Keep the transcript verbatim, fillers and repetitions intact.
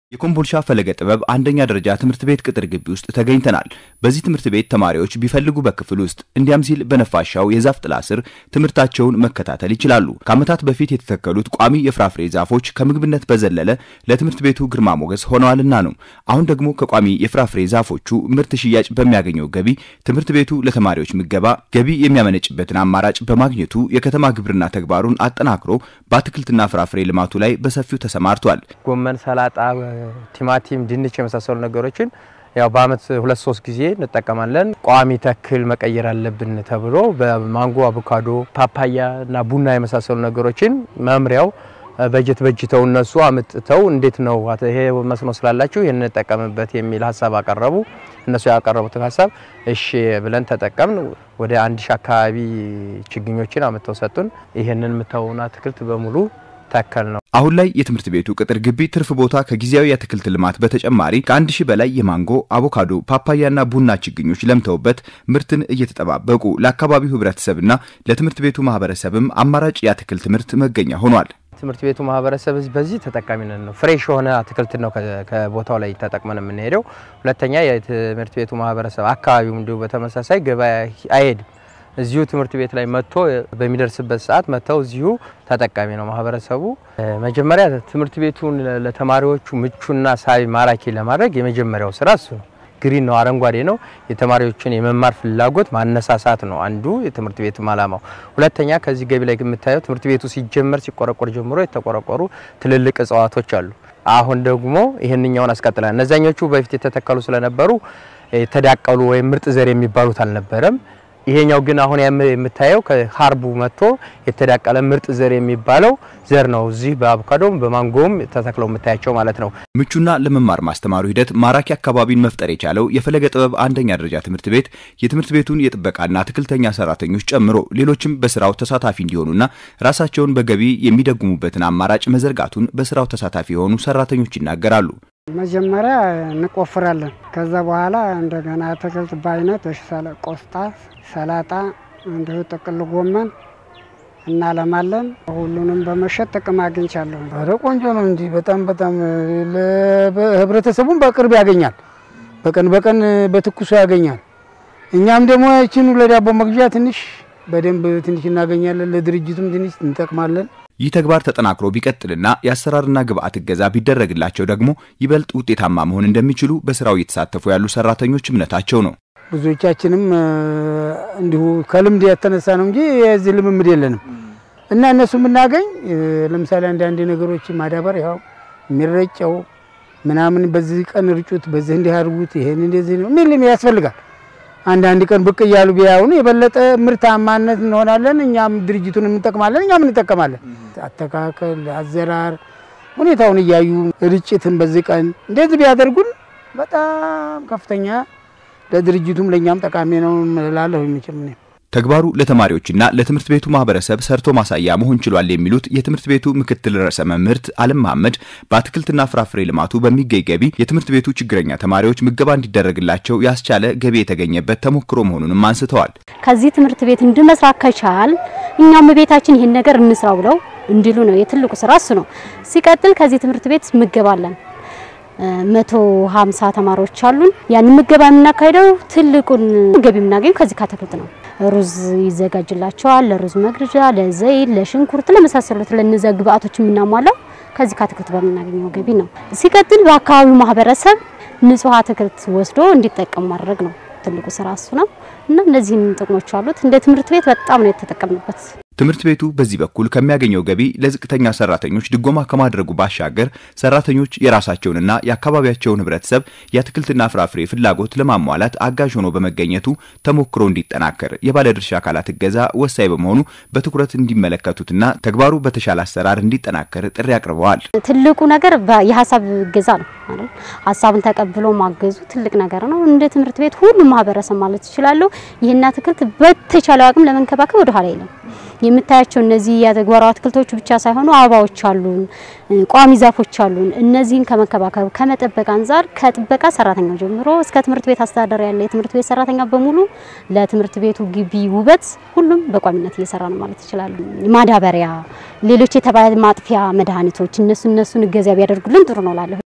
የኮምቦልቻ ፈለገ ጥበብ አንደኛ ደረጃ ትምህርት ቤት ቅጥር ግቢ ውስጥ ተገኝተናል። በዚህ ትምህርት ቤት ተማሪዎች ቢፈልጉ በክፍል ውስጥ እንዲያም ሲል በነፋሻው የዛፍ ጥላ ስር ትምህርታቸውን መከታተል ይችላሉ። ከዓመታት በፊት የተተከሉት ቋሚ የፍራፍሬ ዛፎች ከምግብነት በዘለለ ለትምህርት ቤቱ ግርማ ሞገስ ሆነዋልና ነው። አሁን ደግሞ ከቋሚ የፍራፍሬ ዛፎቹ ምርት ሽያጭ በሚያገኘው ገቢ ትምህርት ቤቱ ለተማሪዎች ምገባ ገቢ የሚያመነጭበትን አማራጭ በማግኘቱ የከተማ ግብርና ተግባሩን አጠናክሮ በአትክልትና ፍራፍሬ ልማቱ ላይ በሰፊው ተሰማርቷል። ጎመን፣ ሰላጣ፣ ቲማቲም፣ ድንች የመሳሰሉ ነገሮችን ያው በአመት ሁለት ሶስት ጊዜ እንጠቀማለን። ቋሚ ተክል መቀየር አለብን ተብሎ በማንጎ፣ አቮካዶ፣ ፓፓያ እና ቡና የመሳሰሉ ነገሮችን መምሪያው በጀት በጅተው እነሱ አመጥተው እንዴት ነው ይሄ መስኖ ስላላችሁ ይሄን እንጠቀምበት የሚል ሐሳብ አቀረቡ። እነሱ ያቀረቡት ሐሳብ እሺ ብለን ተጠቀምን። ወደ አንድ ሺህ አካባቢ ችግኞችን አመጣው ሰጡን። ይሄንን ምታውና አትክልት በሙሉ ተከል ነው። አሁን ላይ የትምህርት ቤቱ ቅጥር ግቢ ትርፍ ቦታ ከጊዜያዊ የአትክልት ልማት በተጨማሪ ከአንድ ሺህ በላይ የማንጎ፣ አቮካዶ፣ ፓፓያና ቡና ችግኞች ለምተውበት ምርትን እየተጠባበቁ ለአካባቢው ህብረተሰብና ለትምህርት ቤቱ ማህበረሰብም አማራጭ የአትክልት ምርት መገኛ ሆኗል። ትምህርት ቤቱ ማህበረሰብ በዚህ ተጠቃሚ ነው። ፍሬሽ ሆነ አትክልት ነው ከቦታው ላይ ተጠቅመን የምንሄደው። ሁለተኛ የትምህርት ቤቱ ማህበረሰብ አካባቢው እንዲሁ በተመሳሳይ ገበያ አይሄድም። እዚሁ ትምህርት ቤት ላይ መጥቶ በሚደርስበት ሰዓት መጥተው እዚሁ ተጠቃሚ ነው ማህበረሰቡ። መጀመሪያ ትምህርት ቤቱን ለተማሪዎቹ ምቹና ሳቢ ማራኪ ለማድረግ የመጀመሪያው ስራ እሱ ነው። ግሪን ነው፣ አረንጓዴ ነው። የተማሪዎችን የመማር ፍላጎት ማነሳሳት ነው አንዱ የትምህርት ቤቱ ዓላማው። ሁለተኛ ከዚህ ገቢ ላይ የምታዩት ትምህርት ቤቱ ሲጀመር ሲቆረቆር ጀምሮ የተቆረቆሩ ትልልቅ እጽዋቶች አሉ። አሁን ደግሞ ይሄንኛውን አስቀጥላል። እነዛኞቹ በፊት የተተከሉ ስለነበሩ ተዳቀሉ ወይ ምርጥ ዘር የሚባሉት አልነበረም። ይሄኛው ግን አሁን የምታየው ከሃርቡ መጥቶ የተዳቀለ ምርጥ ዘር የሚባለው ዘር ነው። እዚህ በአቮካዶም በማንጎም ተተክለው የምታያቸው ማለት ነው። ምቹና ለመማር ማስተማሩ ሂደት ማራኪ አካባቢን መፍጠር የቻለው የፈለገ ጥበብ አንደኛ ደረጃ ትምህርት ቤት የትምህርት ቤቱን የጥበቃና አትክልተኛ ሰራተኞች ጨምሮ ሌሎችም በስራው ተሳታፊ እንዲሆኑና ራሳቸውን በገቢ የሚደጉሙበትን አማራጭ መዘርጋቱን በስራው ተሳታፊ የሆኑ ሰራተኞች ይናገራሉ። መጀመሪያ እንቆፍራለን። ከዛ በኋላ እንደገና አትክልት ባይነት ቆስጣ፣ ሰላጣ፣ እንደው ጥቅል ጎመን እናለማለን። ሁሉንም በመሸጥ ጥቅም አግኝቻለሁ። አረ ቆንጆ ነው እንጂ በጣም በጣም ለህብረተሰቡን በቅርብ ያገኛል። በቀን በቀን በትኩሱ ያገኛል። እኛም ደግሞ እቺን ለዳቦ መግዣ ትንሽ በደንብ ትንሽ እናገኛለን። ለድርጅቱም ትንሽ እንጠቅማለን። ይህ ተግባር ተጠናክሮ ቢቀጥልና ያሰራርና ግብአት እገዛ ቢደረግላቸው ደግሞ ይበልጥ ውጤታማ መሆን እንደሚችሉ በስራው እየተሳተፉ ያሉ ሰራተኞች እምነታቸው ነው። ብዙዎቻችንም እንዲሁ ከልምድ የተነሳ ነው እንጂ የዚህ ልምምድ የለንም እና እነሱ ምናገኝ ለምሳሌ አንድ አንድ ነገሮች ማዳበር ያው የሚረጨው ምናምን በዚህ ቀን ርጩት በዚህ እንዲያርጉት ይሄን እንደዚህ ነው ምን ያስፈልጋል። አንድ አንድ ቀን ብቅ ያሉ ቢያውኑ የበለጠ ምርታማነት እንሆናለን። እኛም ድርጅቱን እንጠቅማለን፣ እኛም እንጠቀማለን። አተካከል አዘራር ሁኔታውን ያዩ ርጭትን በዚህ ቀን እንደዚህ ቢያደርጉን በጣም ከፍተኛ ለድርጅቱም ለኛም ጠቃሚ ነው እላለሁ። የሚችል ነው ተግባሩ ለተማሪዎችና ለትምህርት ቤቱ ማህበረሰብ ሰርቶ ማሳያ መሆን ችሏል የሚሉት የትምህርት ቤቱ ምክትል ርዕሰ መምህርት አለም መሐመድ በአትክልትና ፍራፍሬ ልማቱ በሚገኝ ገቢ የትምህርት ቤቱ ችግረኛ ተማሪዎች ምገባ እንዲደረግላቸው ያስቻለ ገቢ የተገኘበት ተሞክሮ መሆኑንም አንስተዋል። ከዚህ ትምህርት ቤት እንድመስራት ከቻል እኛም ቤታችን ይሄን ነገር እንስራው ብለው እንዲሉ ነው የትልቁ ስራ እሱ ነው። ሲቀጥል ከዚህ ትምህርት ቤት ምገባለን መቶ ሃምሳ ተማሪዎች አሉን። ያን ምገባ የምናካሂደው ትልቁን ገቢ የምናገኘው ከዚህ ካተክልት ነው። ሩዝ ይዘጋጅላቸዋል። ለሩዝ መግረጃ፣ ለዘይት፣ ለሽንኩርት ለመሳሰሉት ለነዛ ግብአቶች የምናሟላው ከዚህ ካተክልት በመናገኘው ገቢ ነው። ሲቀጥል በአካባቢው ማህበረሰብ ንጹህ አትክልት ወስዶ እንዲጠቀም ማድረግ ነው ትልቁ ስራ እሱ ነው እና እነዚህን ጥቅሞች አሉት። እንደ ትምህርት ቤት በጣም ነው የተጠቀምንበት። ትምህርት ቤቱ በዚህ በኩል ከሚያገኘው ገቢ ለዝቅተኛ ሰራተኞች ድጎማ ከማድረጉ ባሻገር ሰራተኞች የራሳቸውንና የአካባቢያቸውን ህብረተሰብ የአትክልትና ፍራፍሬ ፍላጎት ለማሟላት አጋዥ ሆኖ በመገኘቱ ተሞክሮ እንዲጠናከር የባለድርሻ አካላት እገዛ ወሳኝ በመሆኑ በትኩረት እንዲመለከቱትና ተግባሩ በተሻለ አሰራር እንዲጠናከር ጥሪ አቅርበዋል። ትልቁ ነገር የሐሳብ እገዛ ነው አይደል? ሐሳብን ተቀብሎ ማገዙ ትልቅ ነገር ነው። እንደ ትምህርት ቤት ሁሉም ማህበረሰብ ማለት ይችላል ይሄን አትክልት በተቻለ አቅም ለመንከባከብ ወደ ኋላ አይልም። የምታያቸው እነዚህ ያተግባሩ አትክልቶች ብቻ ሳይሆኑ አበባዎች አሉን፣ ቋሚ ዛፎች አሉን። እነዚህን ከመከባከብ ከመጠበቅ አንፃር ከጥበቃ ሰራተኛው ጀምሮ እስከ ትምህርት ቤት አስተዳደር ያለ የትምህርት ቤት ሰራተኛ በሙሉ ለትምህርት ቤቱ ግቢ ውበት ሁሉም በቋሚነት እየሰራ ነው ማለት ይችላል። ማዳበሪያ፣ ሌሎች የተባለ ማጥፊያ መድኃኒቶች እነሱ እነሱን እገዛ ቢያደርጉልን ጥሩ ነው ላለው